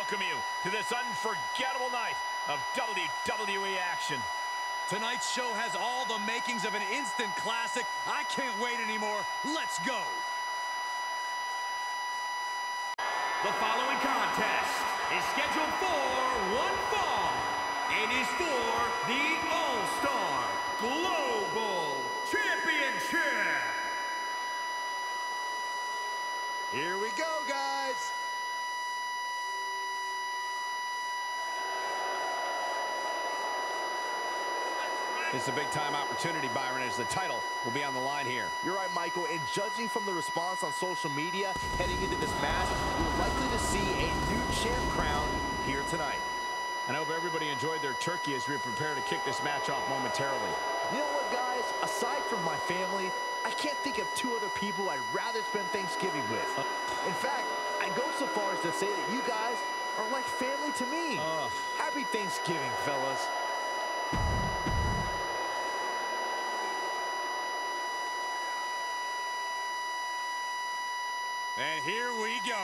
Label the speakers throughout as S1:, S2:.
S1: welcome you to this unforgettable night of WWE action.
S2: Tonight's show has all the makings of an instant classic. I can't wait anymore. Let's go.
S3: The following contest is scheduled for one fall. It is for the All-Star Global Championship.
S4: Here we go, guys.
S1: It's a big-time opportunity, Byron, as the title will be on the line here.
S4: You're right, Michael, and judging from the response on social media heading into this match, we're likely to see a new champ crowned here tonight.
S1: I hope everybody enjoyed their turkey as we prepare to kick this match off momentarily.
S4: You know what, guys? Aside from my family, I can't think of two other people I'd rather spend Thanksgiving with. In fact, I'd go so far as to say that you guys are like family to me. Happy Thanksgiving, fellas.
S2: And here we go.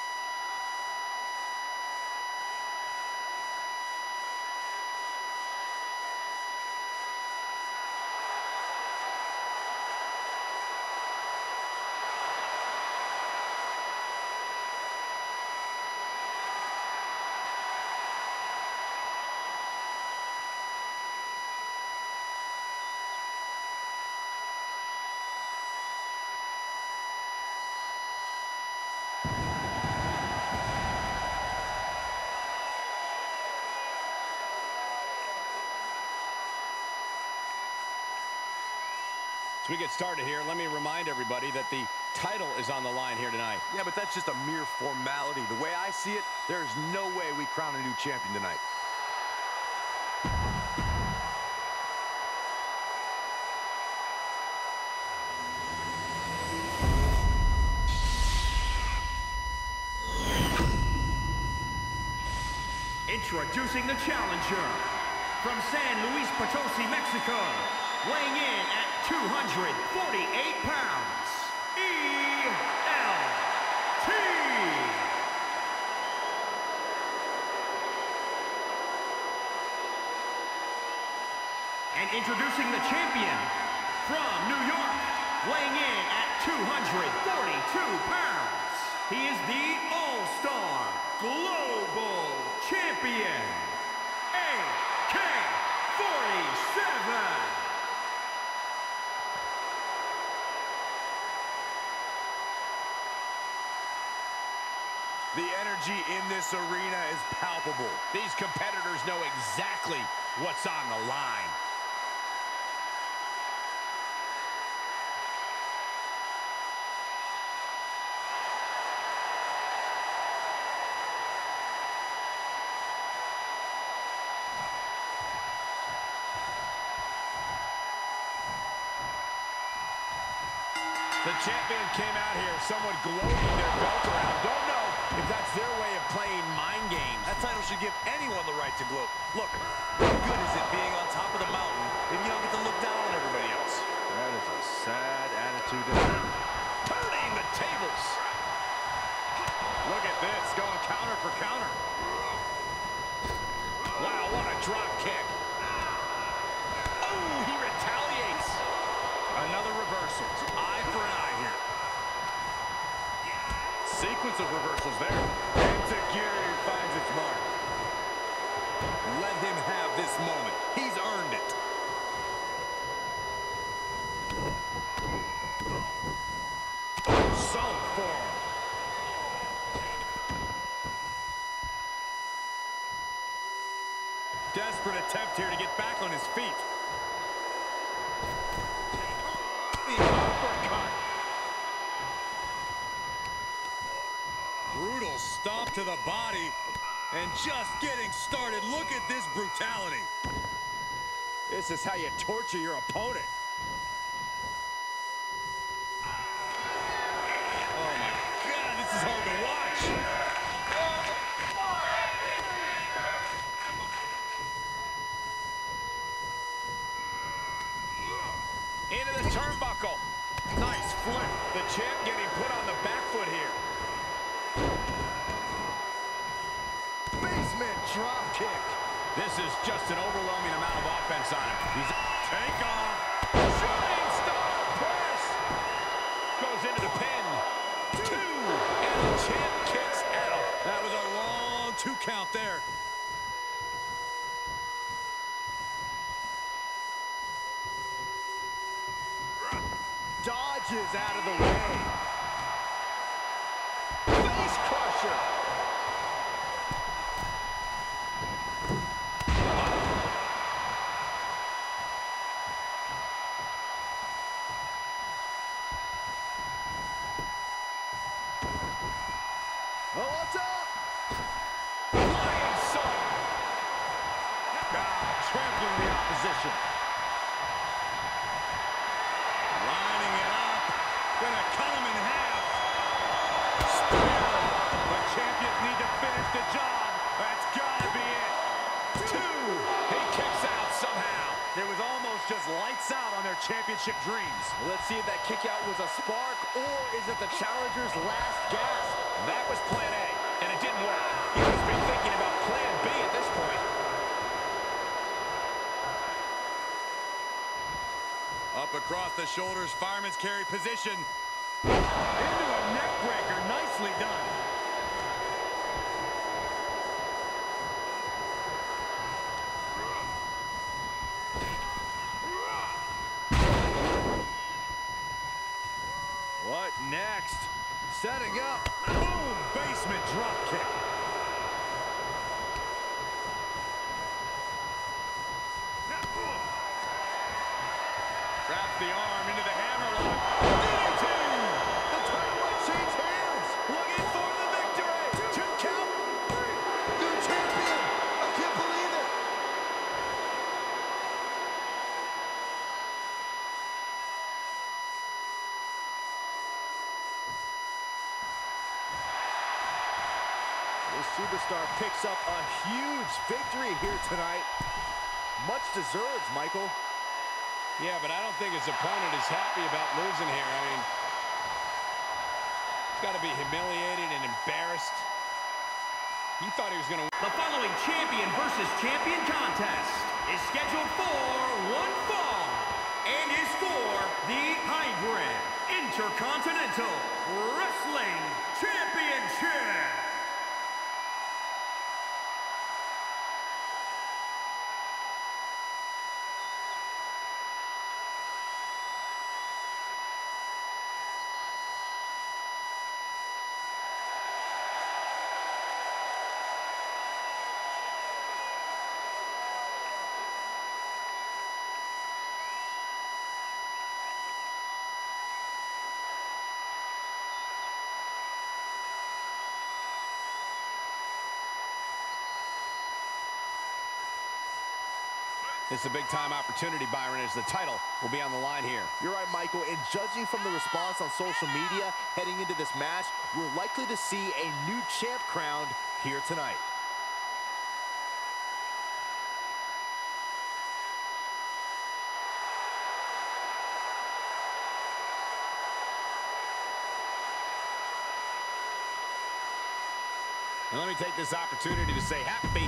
S1: As we get started here, let me remind everybody that the title is on the line here tonight.
S2: Yeah, but that's just a mere formality. The way I see it, there's no way we crown a new champion tonight.
S3: Introducing the challenger from San Luis Potosi, Mexico, weighing in at 248 pounds, ELT. And introducing the champion from New York, weighing in at 242 pounds, he is the All-Star Global Champion, AK-47.
S2: The energy in this arena is palpable.
S1: These competitors know exactly what's on the line. The champion came out here, somewhat gloating their belt around. Don't know if that's their way of playing mind games.
S2: That title should give anyone the right to gloat. Look, what good is it being on top of the mountain if you don't get to look down on everybody else?
S4: That is a sad attitude to have.
S1: Turning the tables. Look at this, going counter for counter. Wow, what a drop kick. Oh, he retaliates. Another reversal. Eye for an eye here. Sequence of reversals there.
S2: Enziguri finds its mark. Let him have this moment. He's earned it.
S1: So form.
S2: Desperate attempt here to get back on his feet.
S1: The uppercut.
S2: Brutal stomp to the body. And just getting started. Look at this brutality.
S1: This is how you torture your opponent.
S2: Oh my God, this is hard to watch.
S1: Into the turnbuckle. Nice flip. The champ getting put on the back foot here.
S4: drop kick.
S1: This is just an overwhelming amount of offense on him. He's take off. Shooting star press. Goes into the pin. 2. And the champ kicks out.
S2: That was a long 2 count there.
S4: Dodges out of the way. Face crusher. Oh, what's up?
S1: Lion Song. Trampling the opposition.
S2: Lining it up. Gonna cut him in half. Spear. The champions need to finish the job. That's gotta be it. 2.
S1: He kicks out somehow.
S2: It was almost just lights out on their championship dreams.
S4: Let's see if that kick out was a spark, or is it the challenger's last gasp?
S1: That was plan A, and it didn't work. He must be thinking about plan B at this point.
S2: Up across the shoulders, fireman's carry position.
S3: Into a neck breaker. Nicely done.
S2: What next? Setting up. Boom! Basement drop kick. Traps the arm into the hammerlock. DDT!
S4: The title might change hands.
S2: Looking for the victory.
S4: 2 count. New champion. I can't believe it. This superstar picks up a huge victory here tonight. Much deserved, Michael.
S1: Yeah, but I don't think his opponent is happy about losing here. I mean, he's got to be humiliated and embarrassed. He thought he was going to win.
S3: The following champion versus champion contest is scheduled for one fall and is for the Hybrid Intercontinental Wrestling Championship.
S1: This is a big-time opportunity, Byron, as the title will be on the line here.
S4: You're right, Michael, and judging from the response on social media heading into this match, we're likely to see a new champ crowned here tonight.
S1: And let me take this opportunity to say happy.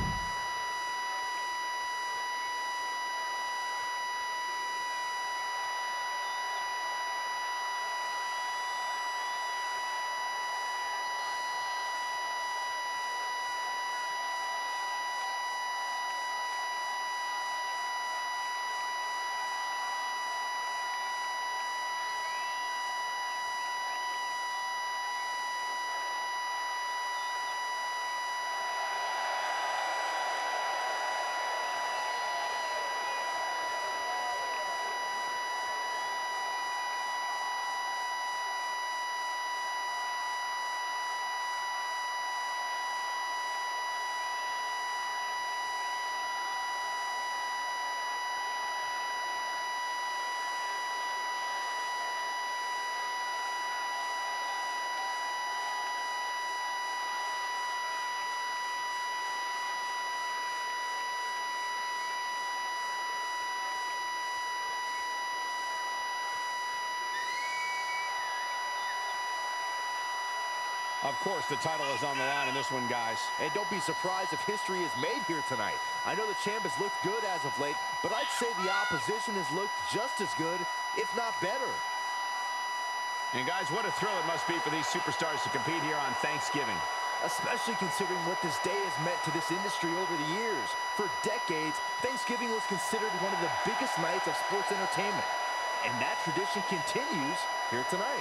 S1: Of course, the title is on the line in this one, guys.
S4: And don't be surprised if history is made here tonight. I know the champ has looked good as of late, but I'd say the opposition has looked just as good, if not better.
S1: And guys, what a thrill it must be for these superstars to compete here on Thanksgiving.
S4: Especially considering what this day has meant to this industry over the years. For decades, Thanksgiving was considered one of the biggest nights of sports entertainment. And that tradition continues here tonight.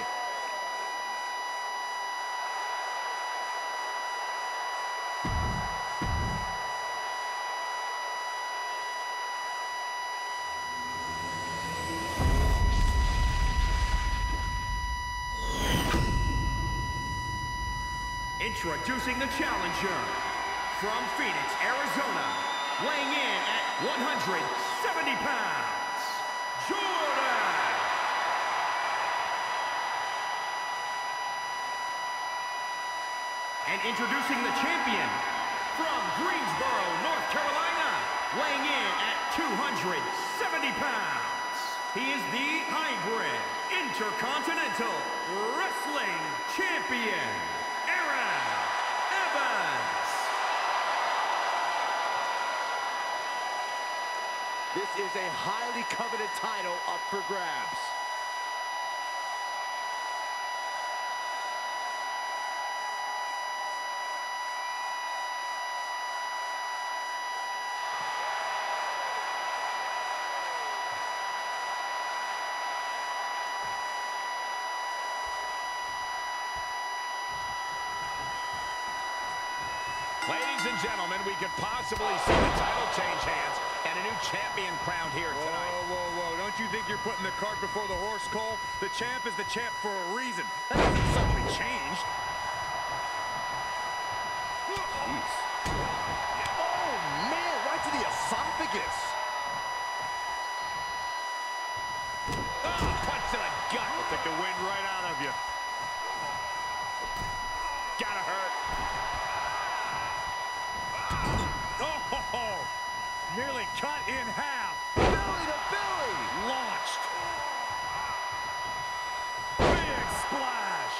S3: Introducing the challenger from Phoenix, Arizona, weighing in at 170 pounds, Jordan. And introducing the champion from Greensboro, North Carolina, weighing in at 270 pounds. He is the Hybrid Intercontinental Wrestling Champion, Aaron Evans.
S4: This is a highly coveted title up for grabs.
S1: Ladies and gentlemen, we could possibly see the title change hands and a new champion crowned here tonight.
S2: Whoa, whoa, whoa. Don't you think you're putting the cart before the horse, Cole? The champ is the champ for a reason. That hasn't suddenly changed.
S4: Jeez. Oh, man, right to the esophagus.
S1: Oh, punch to the gut.
S2: Will take the wind right out of you.
S1: Gotta hurt.
S2: Oh, nearly cut in half.
S4: Belly to belly.
S2: Launched. Big splash.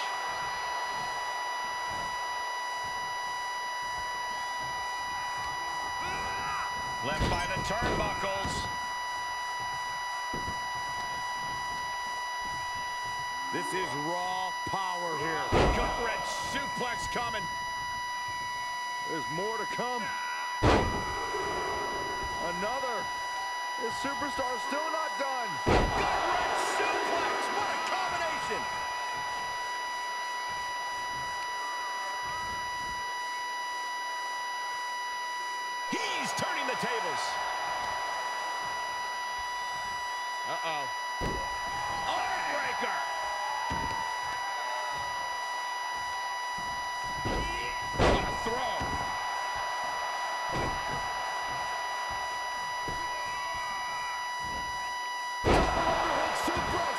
S1: Left by the turnbuckles.
S2: This is raw power here.
S1: Gut-wrench suplex coming.
S2: There's more to come.
S4: Another. This superstar is still not done.
S1: Gut-wrench suplex. What a combination. He's turning the tables. Uh-oh. Armbreaker. What a throw.
S4: Overhead suplex.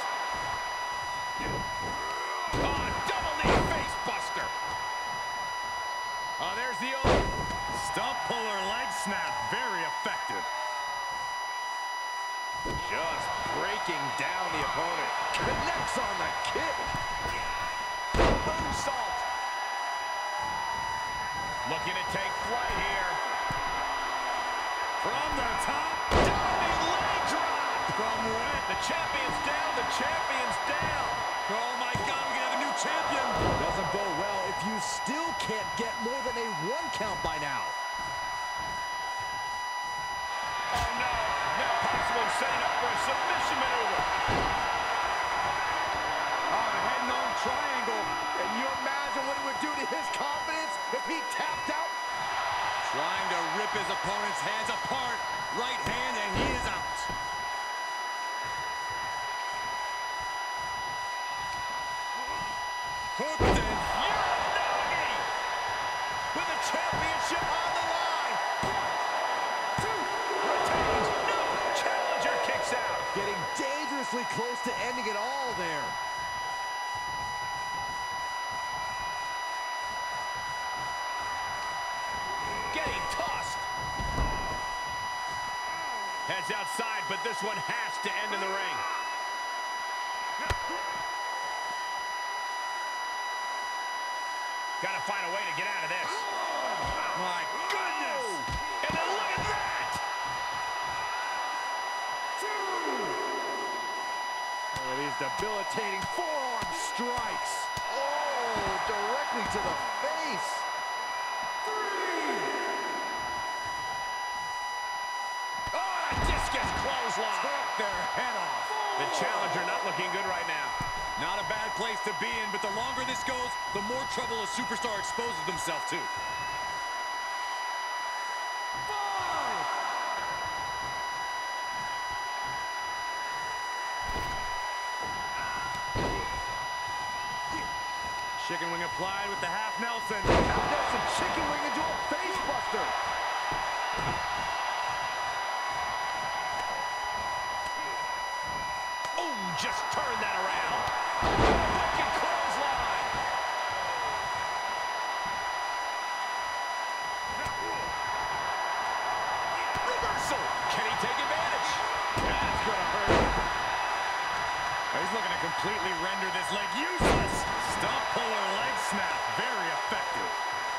S1: Oh, double knee face buster. Oh, there's the old
S2: Stump puller leg snap. Very effective.
S1: just breaking down the opponent.
S4: Connects on the kick.
S1: Moonsault. Looking to take flight here.
S2: From the top.
S1: Diving leg drop.
S2: From what?
S1: The champion's down. The champion's down.
S2: Oh my God, we can have a new champion.
S4: Doesn't bode well if you still can't get more than a 1 count by now.
S1: Oh no. Now possibly setting up for a submission maneuver.
S4: Oh, head known triangle. Can you imagine what it would do to his confidence if he tapped out?
S2: Trying to rip his opponent's hands apart. Right hand, and he is out. Hooked and
S1: Uranagi with the championship on the line. 2 retains. No. Challenger kicks out.
S4: Getting dangerously close to ending it all there.
S1: Getting tossed. Heads outside, but this one has to end in the ring. Got to find a way to get out of this.
S2: My goodness!
S1: And then look at that!
S3: Oh, these debilitating forearm strikes.
S4: Oh, directly to the face.
S1: Oh, discus clothesline.
S2: Took their head off.
S1: The challenger not looking good right now.
S2: Not a bad place to be in, but the longer this goes, the more trouble a superstar exposes themselves to. Chicken wing applied with the half Nelson.
S4: Half Nelson chicken wing into a face buster.
S1: Oh, just turn that around. Wicked clothesline. Reversal. Can he take advantage?
S2: That's gonna hurt. He's looking to completely render this leg useless. Stomp puller leg snap. Very effective.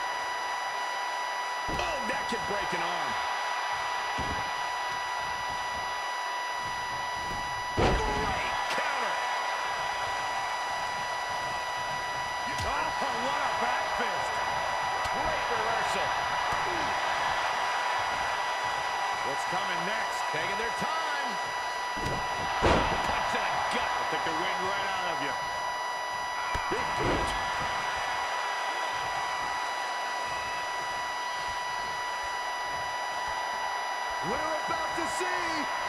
S1: Oh, that could break an arm. Great counter.
S2: Oh, what a back fist.
S1: Great reversal.
S2: What's coming next?
S1: Taking their time. Punch to the gut.
S2: I'll take the wind right out of you.
S1: Big boot.
S4: We're about to see.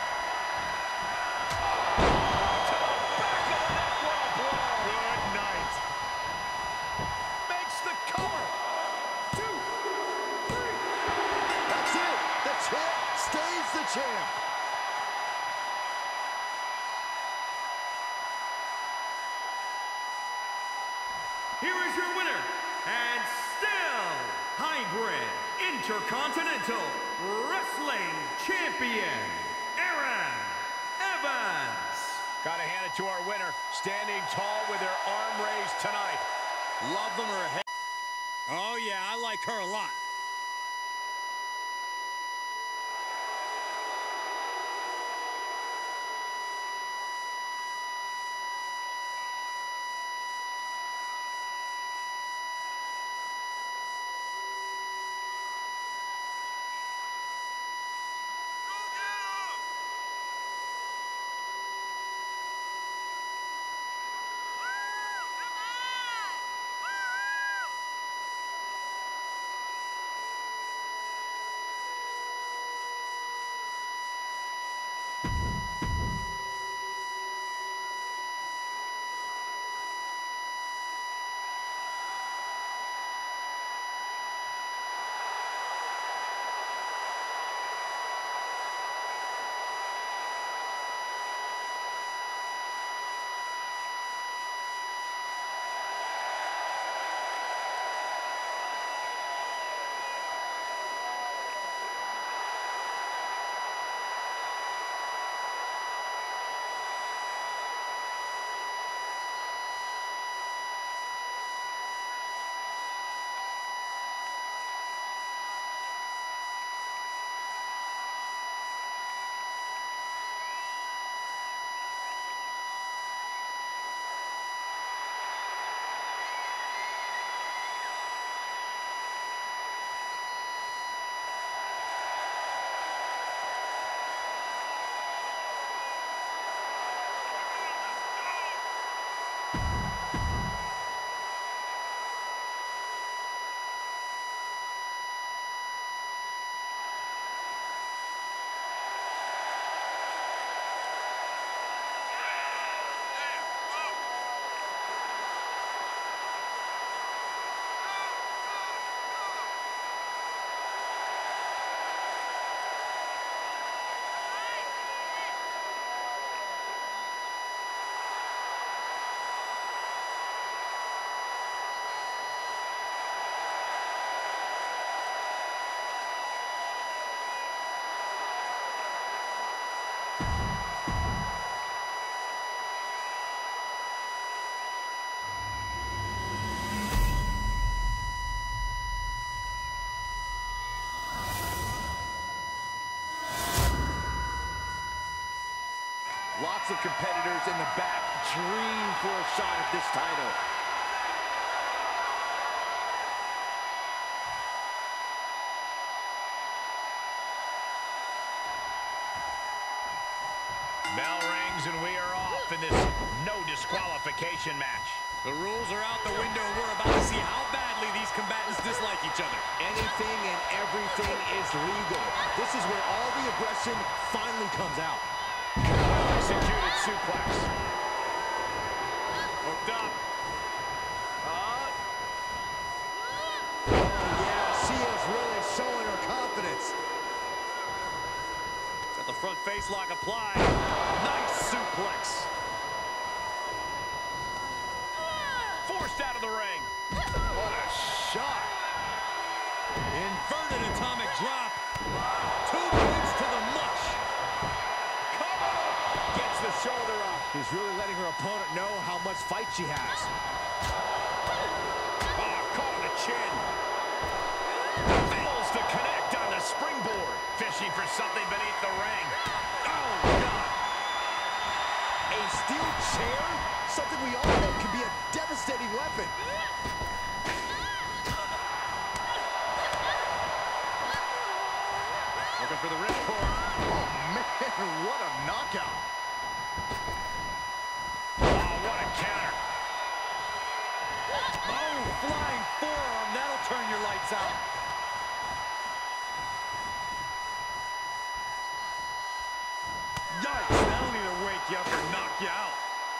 S2: Good night.
S1: Makes the cover. 2, 3.
S4: That's it. The champ stays the champ.
S3: Here is your winner, and still hybrid intercontinental wrestling champion, Aaron Evans.
S1: Gotta hand it to our winner, standing tall with her arm raised tonight.
S2: Love them or hate. Oh, yeah, I like her a lot.
S4: Lots of competitors in the back dream for a shot at this title.
S1: Bell rings and we are off in this no disqualification match.
S2: The rules are out the window, and we're about to see how badly these combatants dislike each other.
S4: Anything and everything is legal. This is where all the aggression finally comes out.
S1: Executed suplex.
S2: Hooked up.
S4: Oh, yeah, she is really showing her confidence.
S2: Got the front face lock applied. Nice suplex.
S1: Forced out of the ring.
S4: What a shot.
S2: Inverted atomic drop. 2 points to the mush.
S1: Come on.
S4: Gets the shoulder up. He's really letting her opponent know how much fight she has.
S1: Oh, caught on the chin. Fails to connect on the springboard. Fishing for something beneath the ring. Oh, God.
S4: A steel chair? Something we all know can be a devastating weapon.
S2: Looking for the ripcord.
S4: Oh, man, what a knockout.
S1: Oh, what a counter.
S2: Oh, flying forearm. That'll turn your lights out. Yikes, that'll either wake you up or knock you out.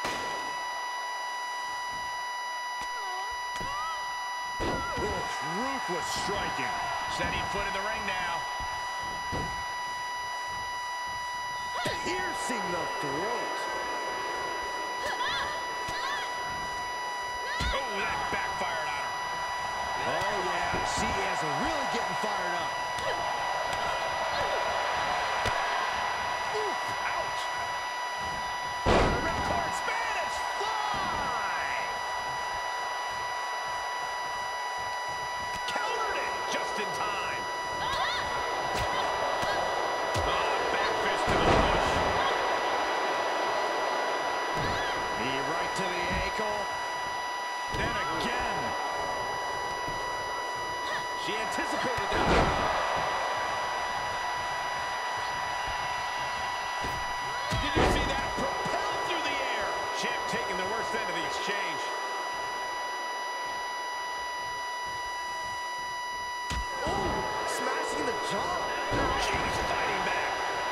S2: Ruthless striking.
S1: Setting foot in the ring now.
S4: Piercing the throat.
S1: Oh, that backfired on her.
S4: Oh, yeah, she is really getting fired up.
S1: Oof, ouch. The ripcord Spanish fly. Countered it just in time. Oh, back fist to the push.
S4: Knee right to the ankle.
S2: Then again.
S4: She anticipated that.
S1: Did you see that? Propelled through the air. Champ taking the worst end of the exchange.
S4: Oh, smashing the jaw.
S1: She's fighting back.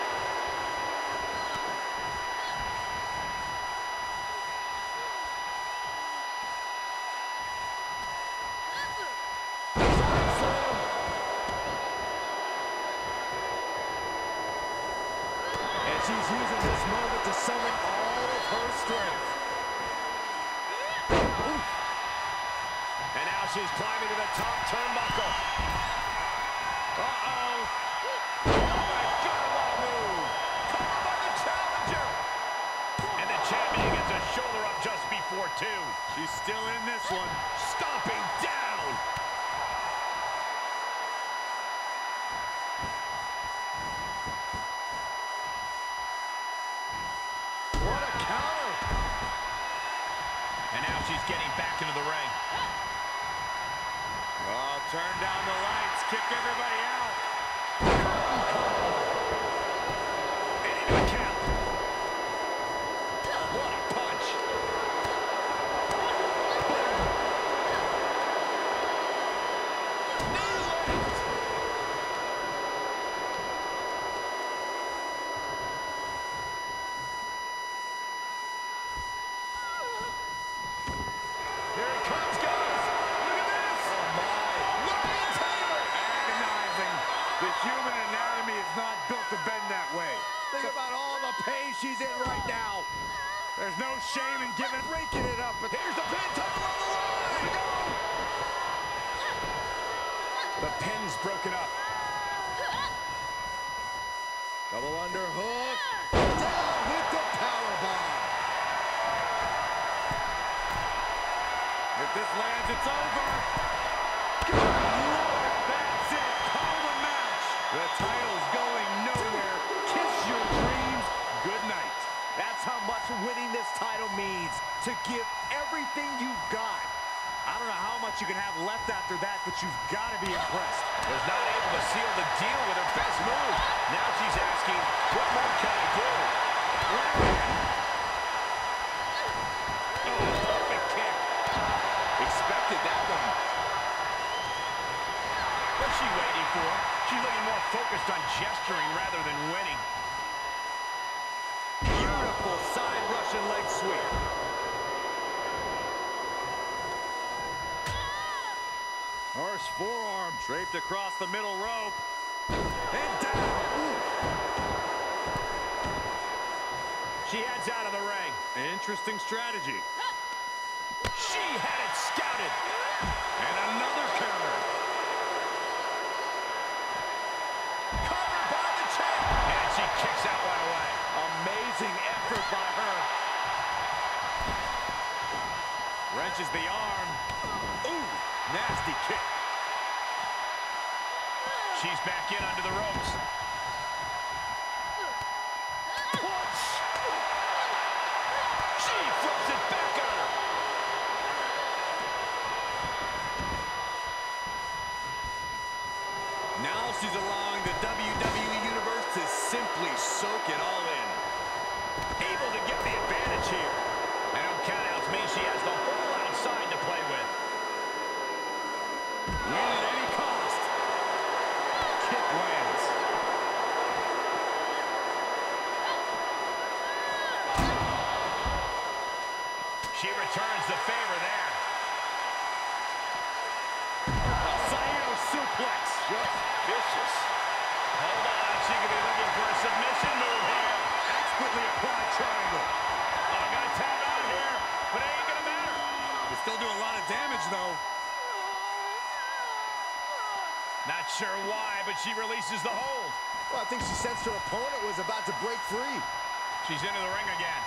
S4: And she's using this moment to summon all of her strength.
S1: And now she's climbing to the top turnbuckle. Uh-oh. Oh, my God, what a move. Covered by the challenger. And the champion gets a shoulder up just before 2.
S2: She's still in this one.
S1: Stomping down.
S4: What a counter.
S1: And now she's getting back into the ring.
S2: Oh, turn down the lights. Kick everybody out.
S1: And into the count. What a punch. Knee lift. Here he comes, guys. Look at this.
S4: Oh, my.
S1: Ryan Taylor.
S2: Agonizing. The human anatomy is not built to bend that way.
S4: Think about all the pain she's in right now.
S2: There's no shame in giving, raking it up. But
S1: Here's the pin, title on the line. The pin's broken up.
S4: Double underhook. Down with the powerbomb.
S2: if this lands, it's over. Good Lord, that's it. Call the match. The title's going nowhere. Kiss your dreams. Good night. That's
S4: how much winning this title means. To give everything you've got.
S3: I don't know how much you can have left after that, but you've got to be impressed.
S1: Was not able to seal the deal with her best move. Now she's asking, what more can I do? Oh, perfect kick. Expected that one. What's she waiting for? She's looking more focused on gesturing rather than winning.
S3: Beautiful side Russian leg sweep. Harsh forearm draped across the middle rope. And down. Ooh.
S1: She heads out of the ring.
S3: Interesting strategy.
S1: She had it scouted.
S3: And another counter.
S1: Covered by the champ. And she kicks out right away.
S4: Amazing effort by her.
S3: Wrenches the arm. Ooh, nasty kick.
S1: She's back in under the ropes. Punch! She flips it back on her.
S3: Now she's allowing the WWE Universe to simply soak it all in.
S1: Able to get the advantage here. And no countouts mean she has the whole outside to play with.
S3: Win at any cost. Kick lands.
S1: She returns the favor there.
S3: A Saito suplex.
S1: Just vicious. Hold on, she could be looking for a submission move here.
S3: Expertly applied triangle.
S1: Oh, I'm gonna tap out here, but it ain't gonna matter.
S3: They still do a lot of damage, though.
S1: Not sure why, but she releases the hold.
S4: Well, I think she sensed her opponent was about to break free.
S1: She's into the ring again.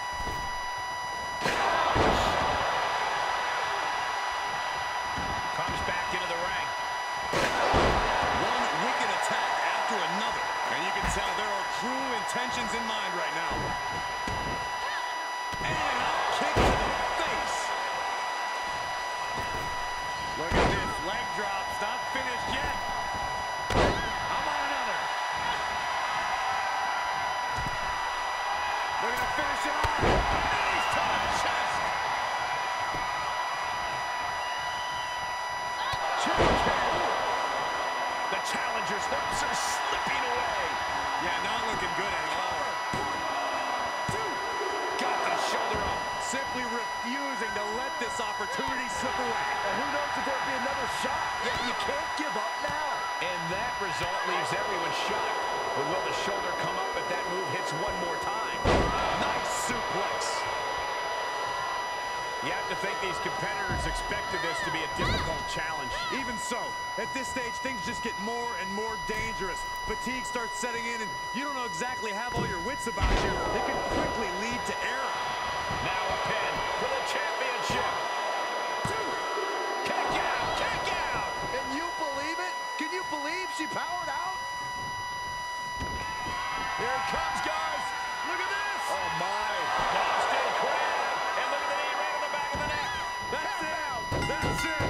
S1: Comes back into the ring.
S3: One wicked attack after another. And you can tell there are true intentions in mind right now. And a kick to the face. Look at this leg drop. Not finished yet. How about another? Looking to finish it off. Knees to the chest.
S1: The challenger's hips are slipping away.
S3: Yeah, not looking good at all.
S1: Got the shoulder up.
S3: Simply refusing to let this opportunity slip away.
S4: And who knows if there'll be another shot, yet you can't give up now.
S1: And that result leaves everyone shocked. But will the shoulder come up if that move hits one more time?
S3: Nice suplex.
S1: You have to think these competitors expected this to be a difficult challenge.
S3: Even so, at this stage, things just get more and more dangerous. Fatigue starts setting in, and you don't know exactly have all your wits about you. It can quickly lead to error.
S1: Now a pin for the championship. Kick out, kick out.
S4: Can you believe it? Can you believe she powered out?
S1: Here it comes, guys. Look at this.
S4: Oh, my.
S1: Boston Crab. And look at the knee right on the back of the neck.
S3: That's it. That's it.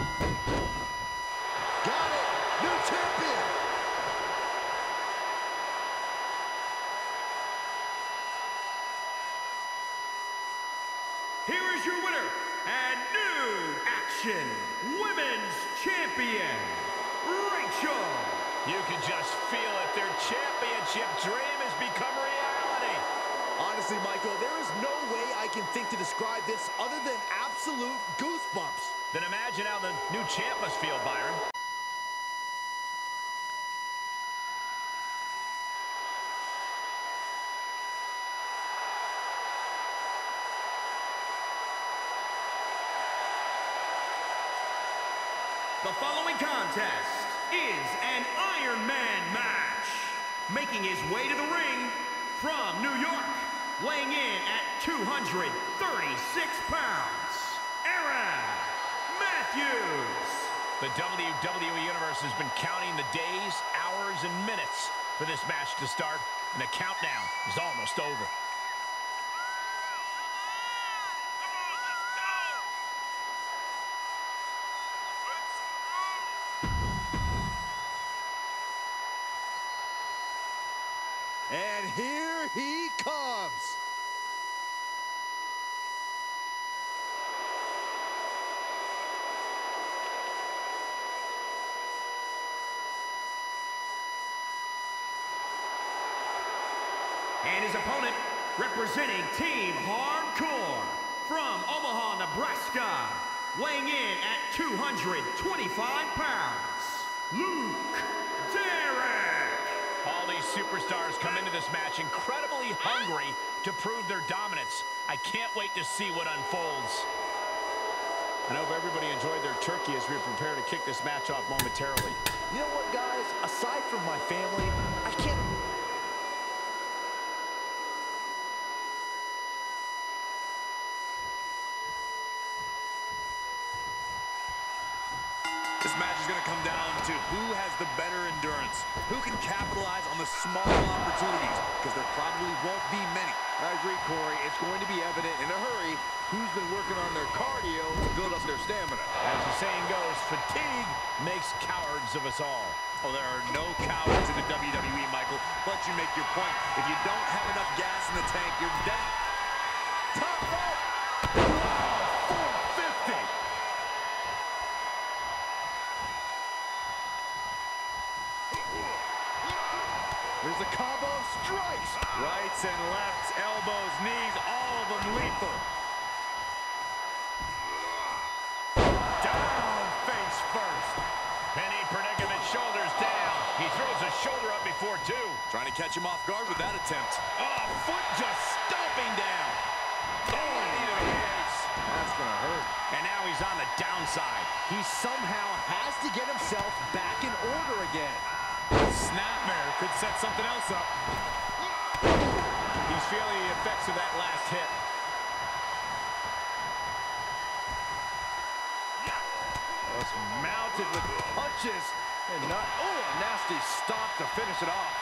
S4: Got it. New champion.
S2: Here is your winner and new Action Women's Champion, Rachel.
S1: You can just feel it. Their championship dream has become reality.
S4: Honestly, Michael, there is no way I can think to describe this other than absolute goosebumps.
S1: Then imagine how the new champ must feel, Byron.
S2: The following contest is an Iron Man match. Making his way to the ring from New York, weighing in at 236 pounds, Aaron Matthews.
S1: The WWE Universe has been counting the days, hours, and minutes for this match to start, and the countdown is almost over.
S3: here he comes.
S2: And his opponent, representing Team Hardcore, from Omaha, Nebraska, weighing in at 225 pounds, Luke Derrick.
S1: All these superstars come into this match incredibly hungry to prove their dominance. I can't wait to see what unfolds. I hope everybody enjoyed their turkey as we prepare to kick this match off momentarily.
S4: You know what, guys? Aside from my family, I can't...
S3: This match is going to come down to who has the better endurance, who can capitalize on the small opportunities, because there probably won't be many.
S5: I agree, Corey. It's going to be evident in a hurry who's been working on their cardio to build up their stamina.
S1: As the saying goes, fatigue makes cowards of us all.
S3: Oh, there are no cowards in the WWE, Michael. Let you make your point. If you don't have enough gas in the tank, you're dead. Top rope! Wow, 450!
S5: There's a combo of strikes.
S3: Rights and lefts, elbows, knees, all of them lethal. Down face first.
S1: Penny predicament, shoulders down. He throws a shoulder up before two.
S3: Trying to catch him off guard with that attempt.
S1: Oh, foot just stomping down. Oh, knee to the face.
S5: That's going to hurt.
S1: And now he's on the downside.
S4: He somehow has to get himself back in order again.
S3: Snapmare could set something else up.
S1: He's feeling the effects of that last hit.
S5: Just mounted with punches and not... Oh, a nasty stop to finish it off.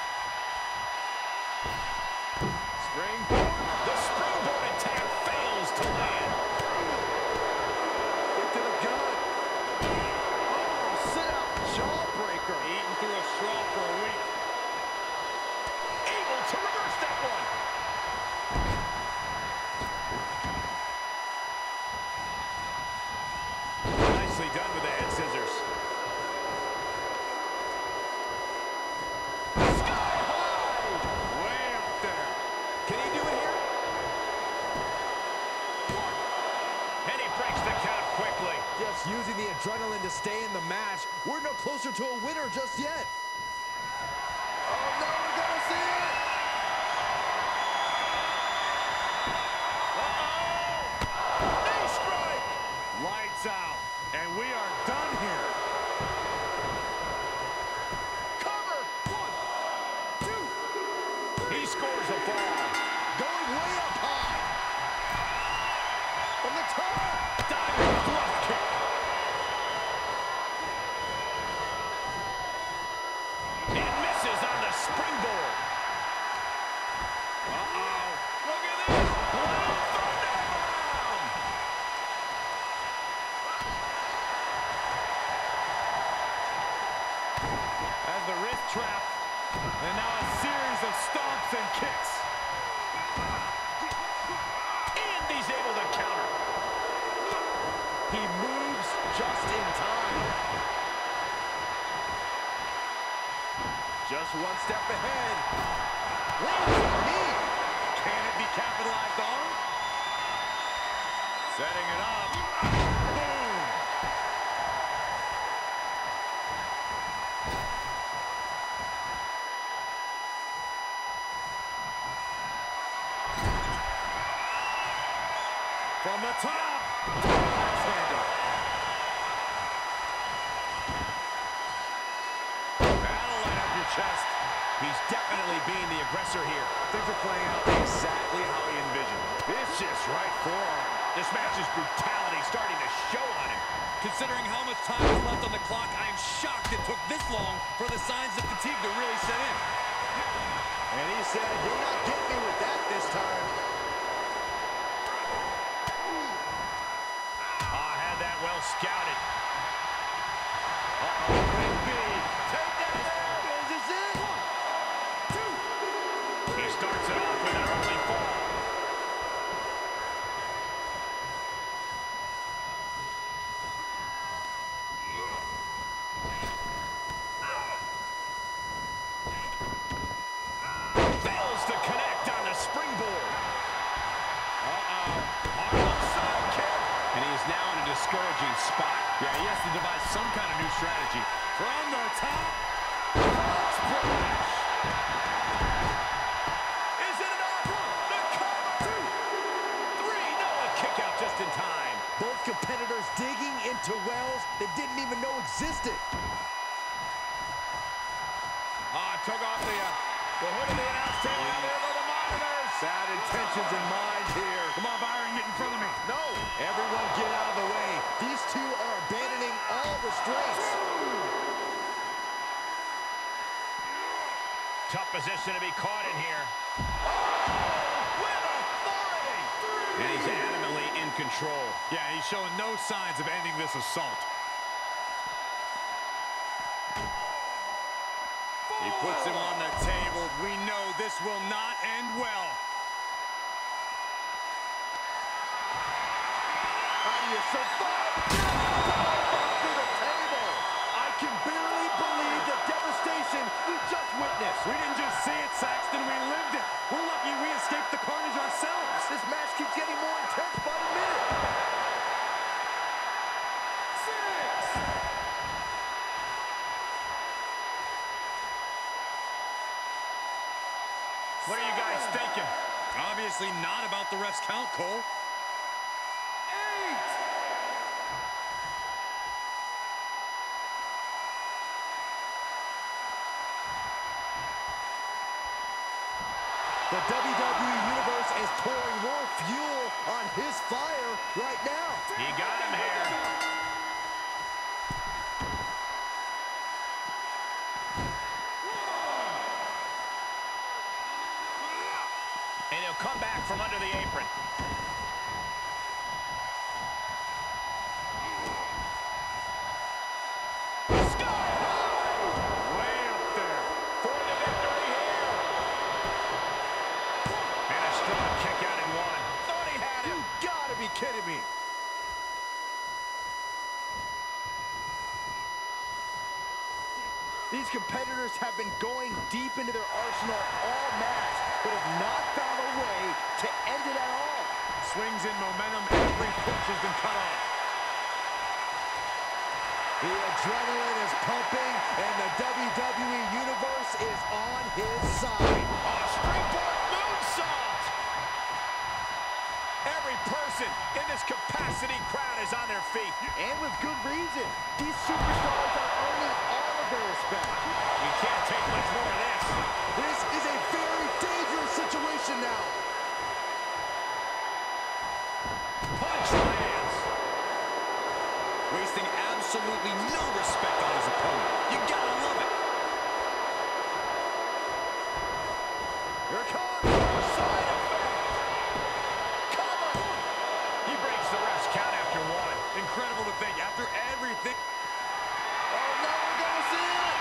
S5: Springboard.
S1: The springboard attack fails to land.
S5: Into the gun. Oh, sit out jawbreaker.
S1: Eating through a straw for a week. Able to reverse that one. Nicely done with the head scissors.
S3: Sky high! Way up there. Can he do it here?
S1: And he breaks the count quickly.
S4: Just using the adrenaline to stay in the match. We're no closer to a winner just yet.
S5: Oh, no, we're going to see it.
S3: Knee strike! Lights out. And we are done here. Cover! 1, 2.
S1: He scores a fall.
S4: Going way up high.
S5: From the top.
S1: Diving glove kick. And misses on the springboard. Uh-oh. Look at this. Blue Thunderbomb.
S3: As the wrist trapped. And now a series of stomps and kicks.
S1: And he's able to counter.
S4: He moves just in time.
S5: Just one step ahead.
S4: Lands a knee.
S3: Can it be capitalized on? Setting it up. Boom! From the top. Outstanding. That'll light up your chest.
S1: He's definitely being the aggressor here.
S3: Things are playing out exactly how he envisioned.
S5: Vicious right forearm.
S1: This match's brutality starting to show on him.
S3: Considering how much time is left on the clock, I am shocked it took this long for the signs of fatigue to really set in.
S4: And he said, "You're not getting me with that this time."
S1: Had that well scouted.
S3: Uh-oh, could be. Take that down.
S5: Is this it?
S3: 1, 2.
S1: He's starting now in a discouraging spot.
S3: Yeah, he has to devise some kind of new strategy. From the top.
S1: Splash. Is it enough? The cover. 2, 3. No, a kick out just in time.
S4: Both competitors digging into wells they didn't even know existed.
S1: Took off the hood of the announce table out there by the monitors.
S5: Bad intentions in mind here.
S3: Come on, Byron, get in front of me.
S4: No, everyone get out of the way. These two are abandoning all restraints.
S1: Tough position to be caught in here. Oh, with authority. And he's adamantly in control.
S3: Yeah, he's showing no signs of ending this assault. He puts him on the table. We know this will not end well.
S4: How do you survive? Through the table. I can barely believe the devastation we just witnessed.
S3: We didn't just see it, Saxton. We lived it. We're lucky we escaped the carnage ourselves.
S4: This match keeps getting more intense by the minute.
S3: 6.
S1: What are you guys thinking?
S3: Obviously not about the ref's count, Cole.
S4: 8. The WWE Universe is pouring more fuel on his fire right now.
S1: He got him here. And he'll come back from under the apron. Sky high!
S3: Way up there.
S1: For the victory here. And a strong kick out in one. Thought he had him.
S4: You gotta be kidding me. These competitors have been going deep into their arsenal all match, but have not found a way to end it at all.
S3: Swings in momentum. Every push has been cut off.
S4: The adrenaline is pumping, and the WWE Universe is on his side.
S1: Oh, springboard moonsault! Every person in this capacity crowd is on their feet.
S4: And with good reason. These superstars are earning all of their respect.
S1: You can't take much more of this.
S4: This is a very dangerous situation now.
S1: Punch lands.
S3: Wasting absolutely no respect on his opponent. You gotta love it.
S1: Here it comes. Side effect. Cover. He breaks the ref's count after one.
S3: Incredible to think. After everything.
S4: Oh, no, we're going to see it.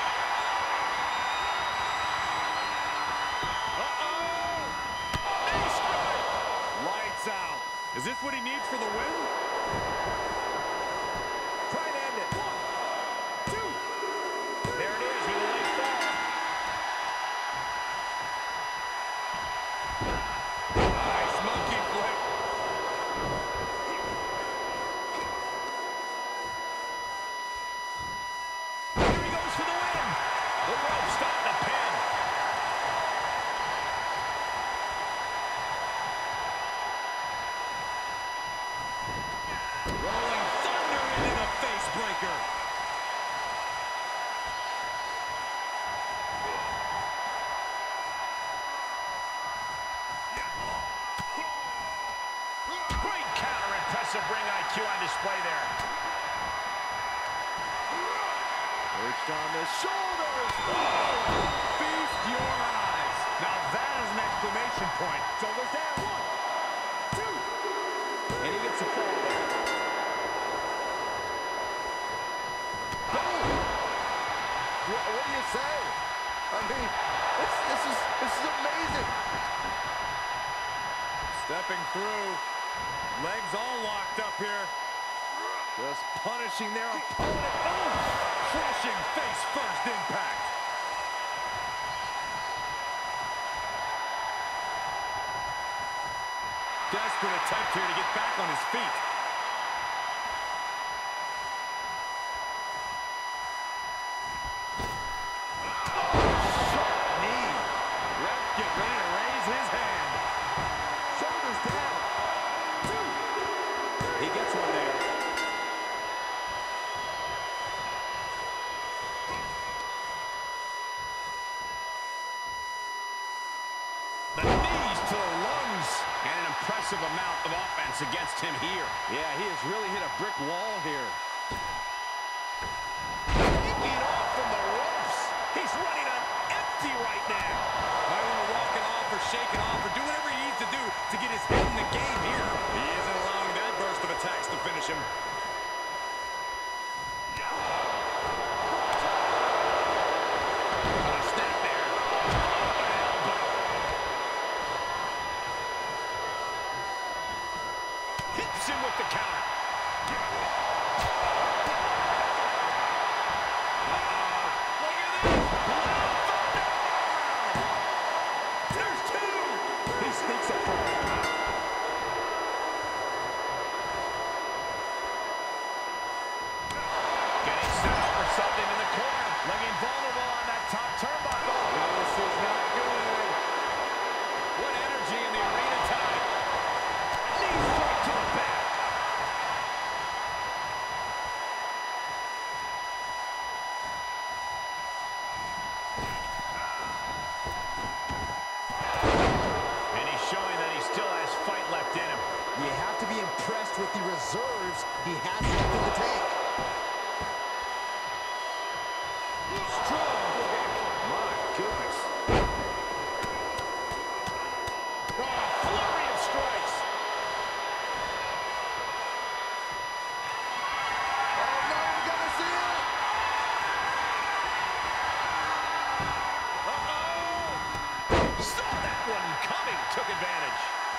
S1: Uh-oh. Knee strike.
S3: Lights out. Is this what he needs for the win?
S1: Try and end it. 1, 2. There it is. He will lay fall.
S3: Nice monkey flip.
S1: Here he goes for the win. The rope stopped the pin.
S3: Rolling thunder into the face breaker.
S1: Great counter. Impressive ring IQ on display there.
S4: Perched on the shoulders.
S3: Feast your eyes. Now that is an exclamation point.
S1: Shoulders down. 1, 2. And he gets a fall there.
S4: What do you say? I mean, this is amazing.
S3: Stepping through. Legs all locked up here.
S4: Just punishing their opponent.
S3: Crushing face first impact. Desperate attempt here to get back on his feet. He gets one there.
S1: The knees to the lungs. And an impressive amount of offense against him here.
S5: Yeah, he has really hit a brick wall here.
S1: Taking off from the ropes. He's running on empty right now.
S3: Might want to walk it off or shake it off or do whatever he needs to do to get his head in the game here. He isn't allowing that burst of attacks to finish him.
S1: Hits him with the counter. Look at this. There's two. He sneaks up for one. Getting set up for something in the corner. Looking vulnerable on that top turnbuckle.
S5: This is not good.
S1: What energy in the arena tonight. Knee straight to the back. And he's showing that he still has fight left in him.
S4: You have to be impressed with the reserves he has left in the tank.
S5: Strong kick. My goodness.
S1: Oh, a flurry of strikes.
S4: Oh, no, we're gonna see it.
S1: Uh-oh. Saw that one coming. Took advantage.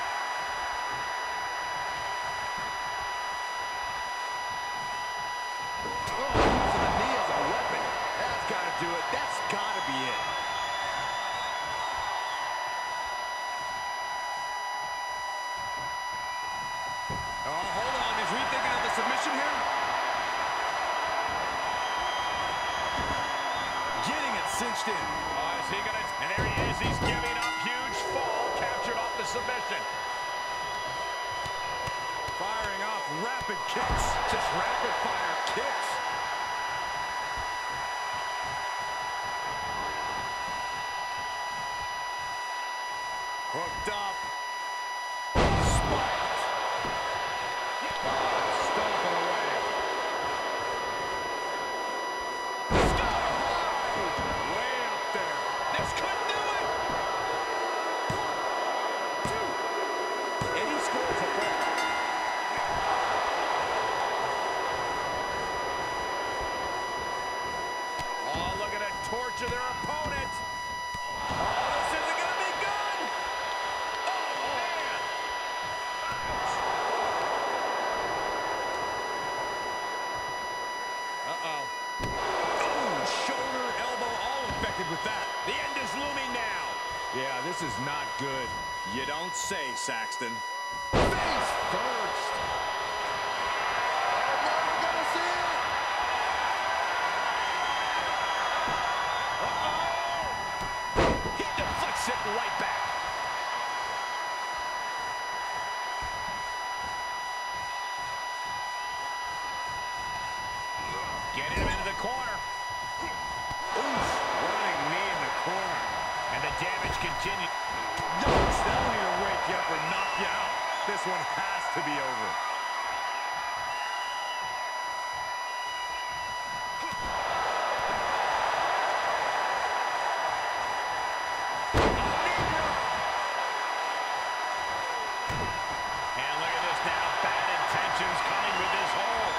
S5: Oh, using the knee as a weapon. That's got to do it. That's got to be it.
S3: Oh, hold on. Is rethinking of the submission here?
S5: Getting it cinched in.
S1: Oh, is he gonna? And there he is. He's giving up. Huge fall. Captured off the submission.
S5: Firing off rapid kicks. Just rapid fire kicks. Hooked up. Spiked. Stomping away.
S1: Sky high.
S5: Way up there.
S1: This could do it. 1, 2.
S5: And he scores a ball.
S1: Oh, look at it. Torture their opponent. Oh, this isn't going to be good. Oh, man.
S5: Uh-oh.
S1: Oh, shoulder, elbow, all infected with that. The end is looming now.
S5: Yeah, this is not good.
S3: You don't say, Saxton.
S4: Face first. Oh, no, we're gonna see it.
S1: He deflects it right back. Getting him into the corner.
S5: Oof. Running knee in the corner.
S1: And the damage continues.
S5: Yikes, that'll either wake you up or knock you out. This one has to be over.
S1: And look at this now. Bad intentions coming with this hold.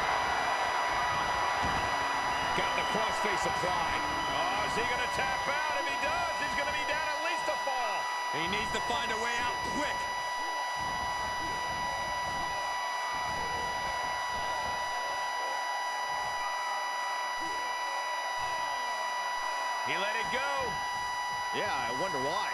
S1: Got the crossface applied. Oh, is he going to tap out? If he does, he's going to be down at least a fall.
S3: He needs to find a way out quick.
S1: He let it go.
S5: Yeah, I wonder why.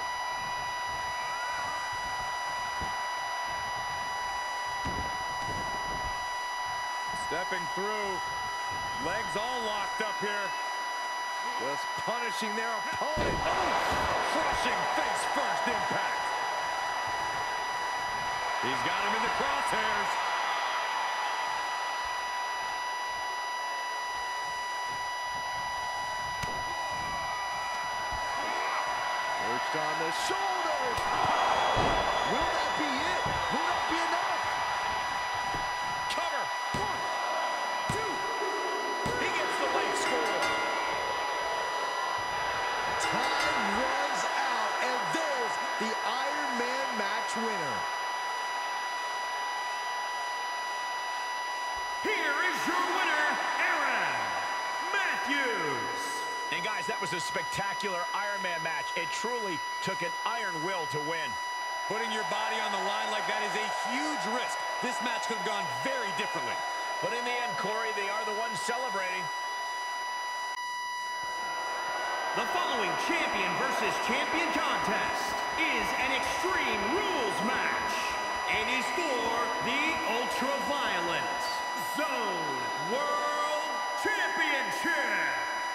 S5: Stepping through. Legs all locked up here. Just punishing their opponent. Oh, crushing face first impact.
S3: He's got him in the crosshairs.
S4: on the shoulders. Will that be it? Will that be enough?
S3: Cover. 1, 2. He gets the late score.
S4: Time runs out, and there's the Iron Man match winner.
S2: Here is your winner, Aaron Matthews.
S1: And guys, that was a spectacular Iron Man match. It truly took an iron will to win.
S3: Putting your body on the line like that is a huge risk. This match could have gone very differently.
S1: But in the end, Corey, they are the ones celebrating.
S2: The following champion versus champion contest is an Extreme Rules match and is for the Ultraviolet Zone World Championship.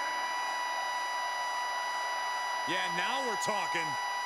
S3: Yeah, now we're talking.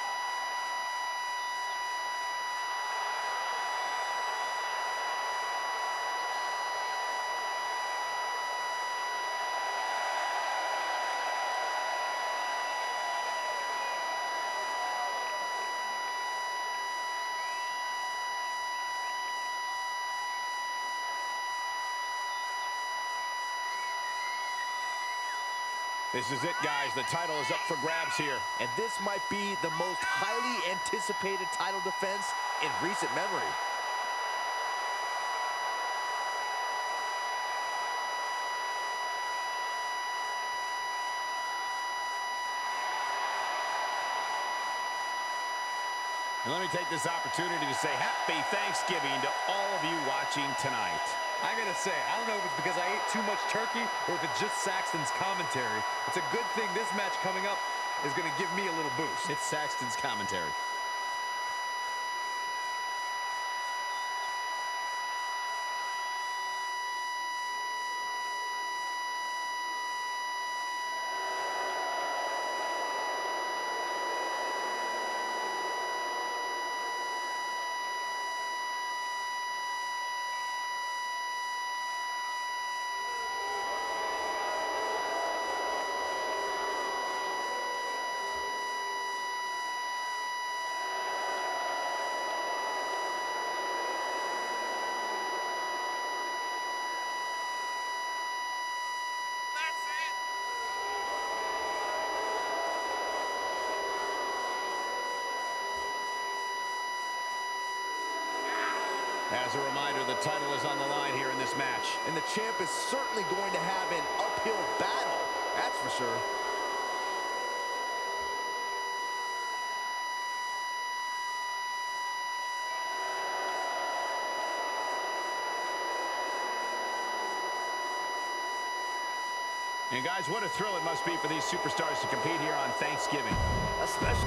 S1: This is it, guys. The title is up for grabs here.
S4: And this might be the most highly anticipated title defense in recent memory.
S1: And let me take this opportunity to say happy Thanksgiving to all of you watching tonight.
S3: I gotta say, I don't know if it's because I ate too much turkey or if it's just Saxton's commentary. It's a good thing this match coming up is gonna give me a little boost.
S1: It's Saxton's commentary. As a reminder, the title is on the line here in this match.
S4: And the champ is certainly going to have an uphill battle, that's for sure.
S1: And guys, what a thrill it must be for these superstars to compete here on Thanksgiving.
S4: Especially...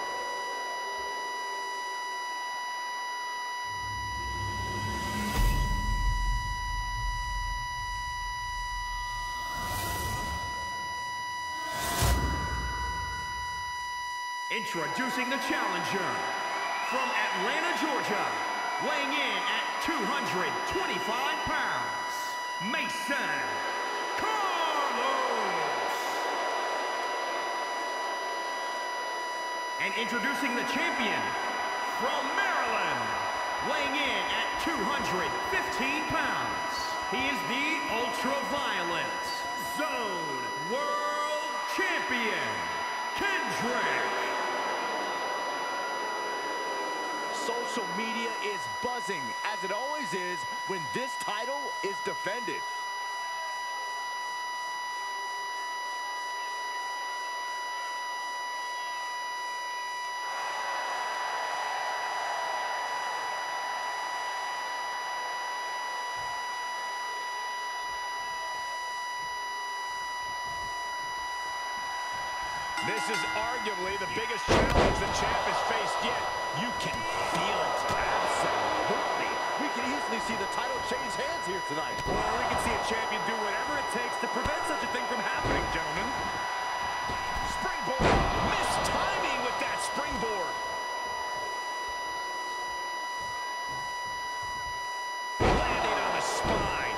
S2: Introducing the challenger from Atlanta, Georgia, weighing in at 225 pounds, Mason Carlos. And introducing the champion from Maryland, weighing in at 215 pounds, he is the Ultraviolet Zone World Champion, Kendrick.
S4: Social media is buzzing, as it always is when this title is defended.
S1: This is arguably the biggest challenge the champ has faced yet. You can feel it.
S4: Absolutely. We can easily see the title change hands here tonight.
S3: Or we can see a champion do whatever it takes to prevent such a thing from happening, gentlemen.
S1: Springboard. Missed timing with that springboard. Landing on the spine.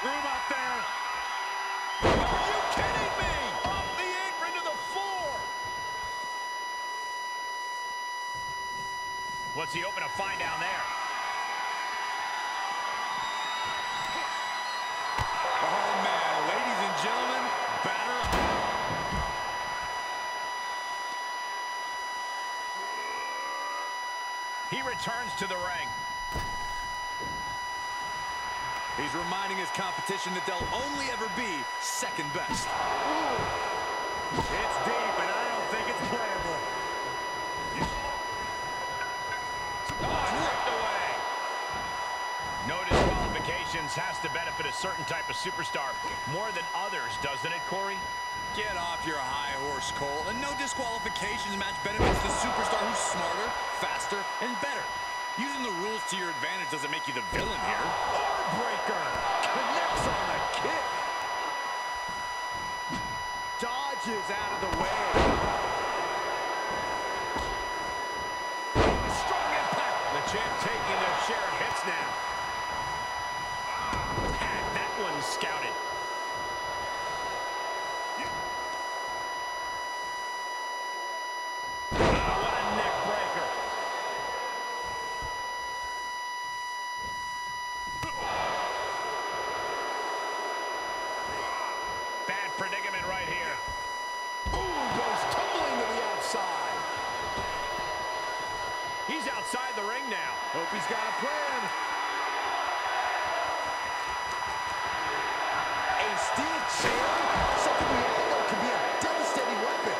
S5: Room out there.
S1: Are you kidding me? Off the apron to the floor. What's he open to find down there?
S5: Oh, man. Ladies and gentlemen, batter up.
S1: He returns to the ring.
S3: He's reminding his competition that they'll only ever be second best.
S5: It's deep, and I don't think it's playable.
S1: Ripped away. No disqualifications has to benefit a certain type of superstar more than others, doesn't it, Corey?
S3: Get off your high horse, Cole. A no disqualifications match benefits the superstar who's smarter, faster, and better. Using the rules to your advantage doesn't make you the villain here.
S4: Breaker connects on the kick. Dodges out of the way.
S1: Strong impact. The champ taking their share of hits now. Had that one scouted. What a neck breaker. Bad predicament right here.
S4: Ooh, goes tumbling to the outside.
S1: He's outside the ring now.
S4: Hope he's got a plan. A steel chair? Something we all know can be a devastating weapon.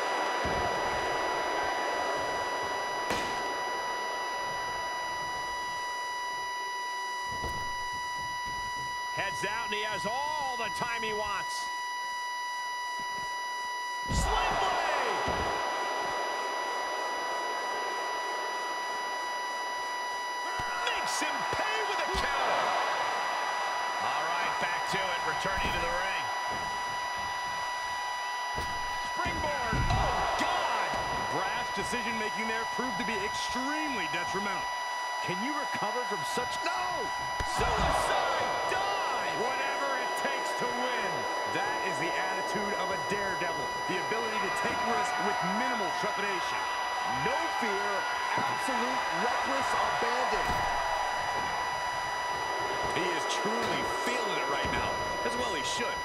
S1: Heads out, and he has all the time he wants. Sling blade! Makes him pay with a counter. All right, back to it, returning to the ring. Springboard, oh God!
S5: Brash decision-making there proved to be extremely detrimental. Can you recover from such...
S4: No!
S1: Suicide dive!
S5: Whatever it takes to win. That is the attitude of a daredevil. The ability to take risks with minimal trepidation.
S4: No fear, absolute reckless abandon.
S3: He is truly feeling it right now. As well he should.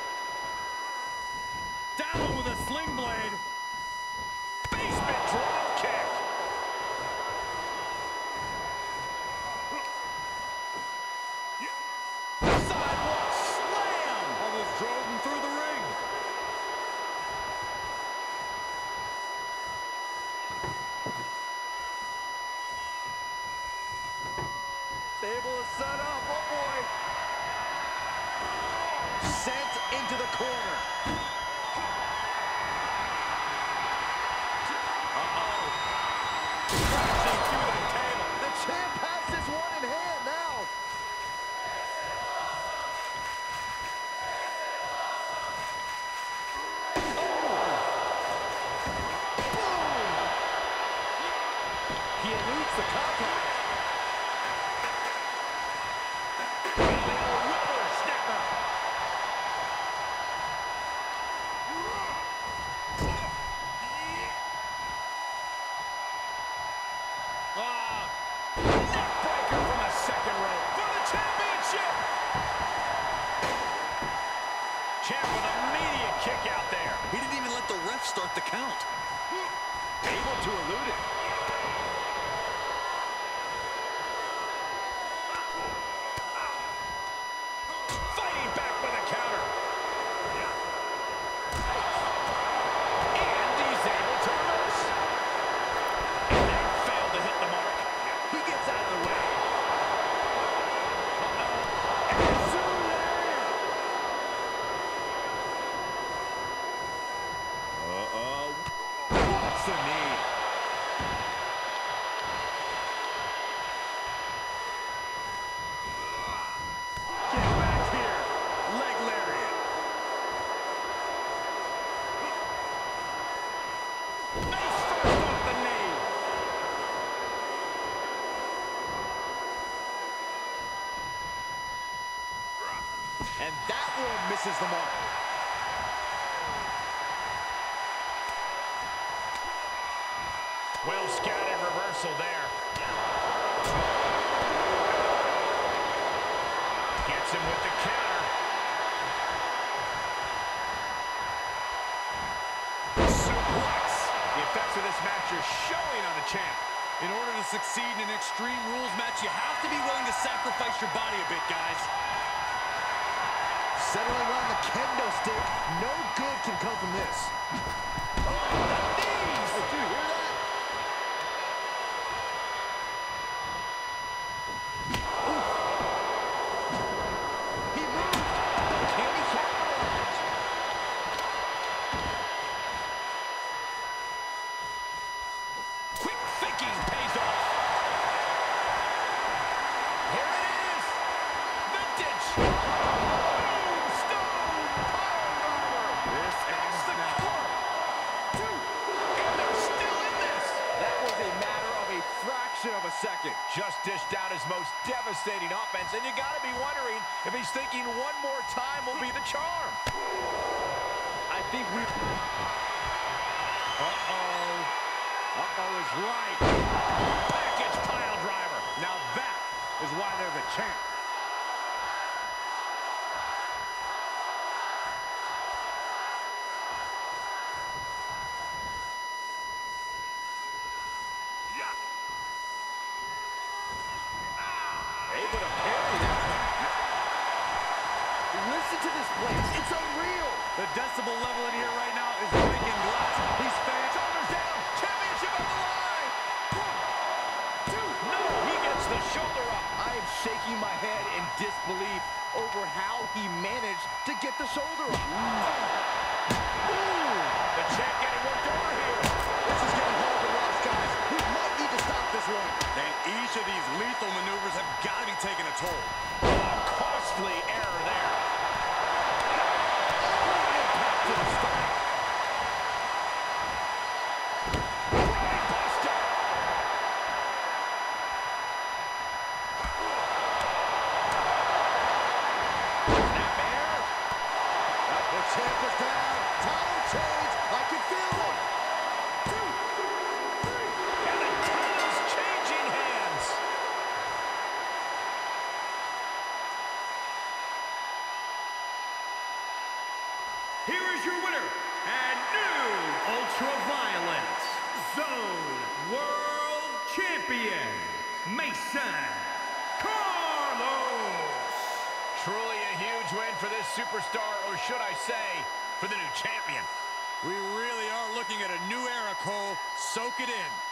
S5: Down with a sling blade.
S1: Basement drop kick! Sidewalk slam!
S5: Almost drove him through the ring.
S4: Able to set up, oh boy. Sent into the corner.
S1: Crashing through the table.
S4: The champ has this one in hand now. He eludes the contact.
S1: Whippersnapper. Neck breaker from the second rope for the championship. Champ with an immediate kick out there.
S3: He didn't even let the ref start the count.
S1: Able to elude it.
S3: misses the mark.
S1: Well scouted reversal there. Gets him with the counter. Suplex. The effects of this match are showing on the champ.
S3: In order to succeed in an Extreme Rules match, you have to be willing to sacrifice your body a bit, guys.
S4: Settling on the kendo stick. No good can come from this. Oh, the knees! Did you hear that? Oof. He moved. Can he capitalize?
S1: Quick thinking pays off. Here it is. Vintage. Tombstone piledriver.
S5: This
S1: That's the
S5: ends now.
S1: cover. Two. And they're still in this.
S5: That was a matter of a fraction of a second.
S1: Just dished out his most devastating offense, and you got to be wondering if he's thinking one more time will be the charm.
S5: I think we... Uh-oh. Uh-oh is right.
S1: Package pile driver.
S5: Now that is why they're the champ.
S1: Able to parry that one.
S4: Listen to this place. It's unreal.
S3: The decibel level in here right now is breaking glass. These fans...
S1: Shoulders down. Championship on the line. 1, 2. No, he gets the shoulder up.
S4: I am shaking my head in disbelief over how he managed to get the shoulder up.
S1: The champ getting worked over here.
S4: This is getting hard to watch, guys. We might need to stop this one.
S3: And each of these lethal maneuvers have got to be taking a toll.
S1: Costly error there.
S4: Impact to the stomach.
S1: Buster. Snapmare.
S4: The champ is down. Title change. I can feel it.
S1: 2, 3. And the title's changing hands.
S2: Here is your winner and new Ultraviolet Zone World Champion, Mason Carlos.
S1: Truly a huge win for this superstar, or should I say, for the new champion.
S3: We really are looking at a new era, Cole. Soak it in.